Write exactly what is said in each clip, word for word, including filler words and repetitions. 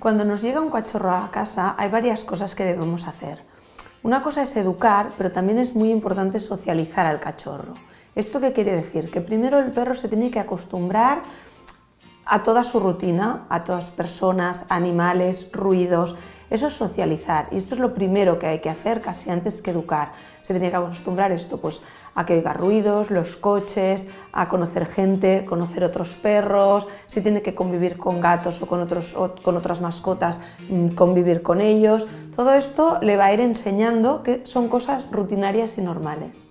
Cuando nos llega un cachorro a casa hay varias cosas que debemos hacer. Una cosa es educar, pero también es muy importante socializar al cachorro. ¿Esto qué quiere decir? Que primero el perro se tiene que acostumbrar a toda su rutina, a todas personas, animales, ruidos. Eso es socializar y esto es lo primero que hay que hacer casi antes que educar. Se tiene que acostumbrar esto pues a que oiga ruidos, los coches, a conocer gente, conocer otros perros, si tiene que convivir con gatos o con, otros, o con otras mascotas, convivir con ellos. Todo esto le va a ir enseñando que son cosas rutinarias y normales.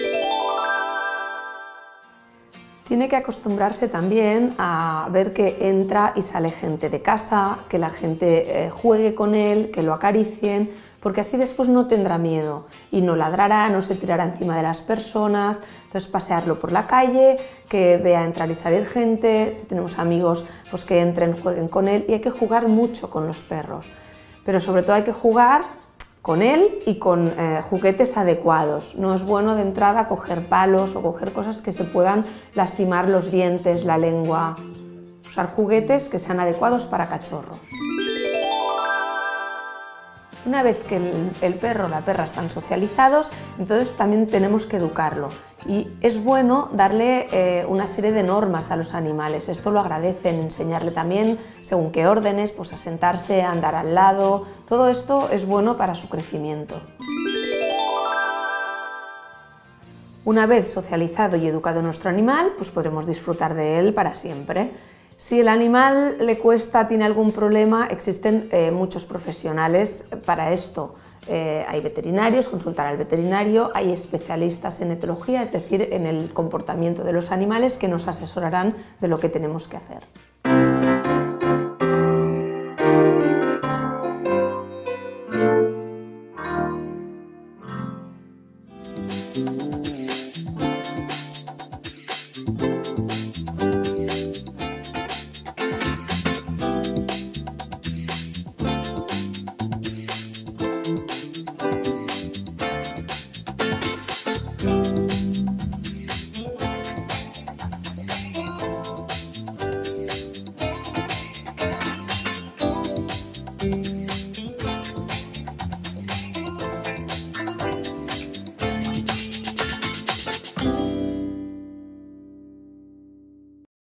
Tiene que acostumbrarse también a ver que entra y sale gente de casa, que la gente eh, juegue con él, que lo acaricien, porque así después no tendrá miedo y no ladrará, no se tirará encima de las personas. Entonces pasearlo por la calle, que vea entrar y salir gente, si tenemos amigos pues que entren, jueguen con él, y hay que jugar mucho con los perros, pero sobre todo hay que jugar con él y con eh, juguetes adecuados. No es bueno de entrada coger palos o coger cosas que se puedan lastimar los dientes, la lengua. Usar juguetes que sean adecuados para cachorros. Una vez que el, el perro o la perra están socializados, entonces también tenemos que educarlo. Y es bueno darle eh, una serie de normas a los animales. Esto lo agradecen, enseñarle también según qué órdenes, pues a sentarse, a andar al lado. Todo esto es bueno para su crecimiento. Una vez socializado y educado nuestro animal, pues podremos disfrutar de él para siempre. Si el animal le cuesta, tiene algún problema, existen eh, muchos profesionales para esto. Eh, hay veterinarios, consultar al veterinario, hay especialistas en etología, es decir, en el comportamiento de los animales, que nos asesorarán de lo que tenemos que hacer.